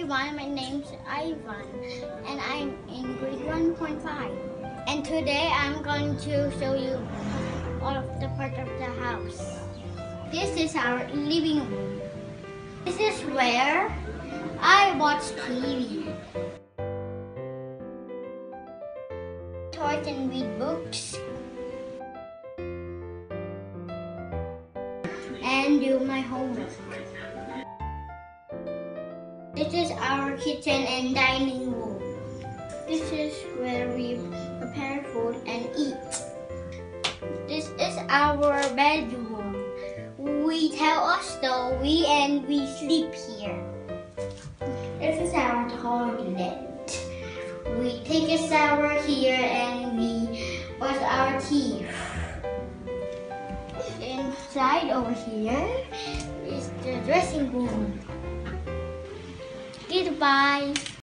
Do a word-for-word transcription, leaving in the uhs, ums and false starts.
everyone, my name is Ivan and I'm in grade one point five. And today I'm going to show you all of the parts of the house. This is our living room. This is where I watch T V. Toys and read books. And do my homework. This is our kitchen and dining room. This is where we prepare food and eat. This is our bedroom. We tell a story and we sleep here. This is our toilet. We take a shower here and we brush our teeth. Inside over here is the dressing room. Goodbye.